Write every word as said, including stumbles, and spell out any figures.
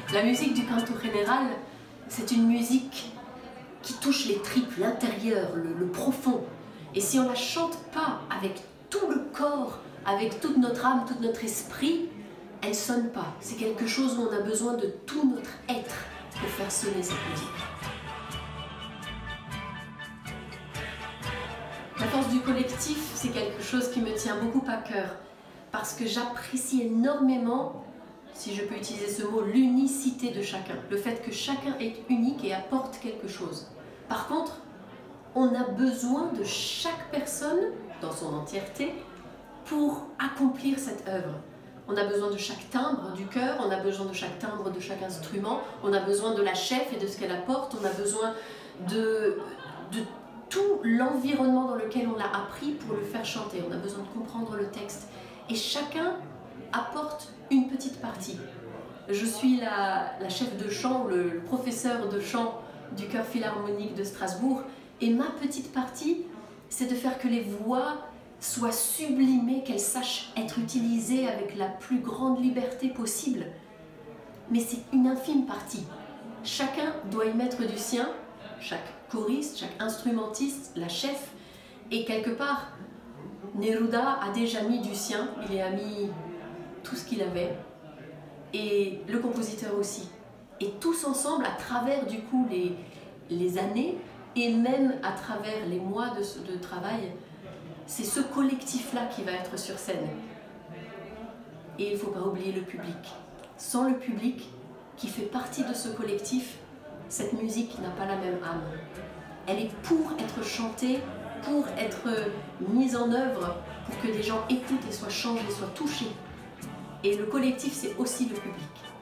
La musique du canto général, c'est une musique qui touche les tripes, l'intérieur, le, le profond. Et si on ne la chante pas avec tout le corps, avec toute notre âme, tout notre esprit, elle ne sonne pas. C'est quelque chose où on a besoin de tout notre être pour faire sonner cette musique. La force du collectif, c'est quelque chose qui me tient beaucoup à cœur, parce que j'apprécie énormément, si je peux utiliser ce mot, l'unicité de chacun. Le fait que chacun est unique et apporte quelque chose. Par contre, on a besoin de chaque personne, dans son entièreté, pour accomplir cette œuvre. On a besoin de chaque timbre du chœur, on a besoin de chaque timbre de chaque instrument, on a besoin de la chef et de ce qu'elle apporte, on a besoin de, de tout l'environnement dans lequel on l'a appris pour le faire chanter. On a besoin de comprendre le texte. Et chacun apporte une petite partie. Je suis la, la chef de chant, le, le professeur de chant du chœur philharmonique de Strasbourg, et ma petite partie, c'est de faire que les voix soient sublimées, qu'elles sachent être utilisées avec la plus grande liberté possible. Mais c'est une infime partie. Chacun doit y mettre du sien, chaque choriste, chaque instrumentiste, la chef, et quelque part, Neruda a déjà mis du sien, il y a mis tout ce qu'il avait, et le compositeur aussi. Et tous ensemble, à travers du coup les, les années, et même à travers les mois de, de travail, c'est ce collectif-là qui va être sur scène. Et il ne faut pas oublier le public. Sans le public, qui fait partie de ce collectif, cette musique n'a pas la même âme. Elle est pour être chantée, pour être mise en œuvre, pour que des gens écoutent et soient changés, soient touchés. Et le collectif, c'est aussi le public.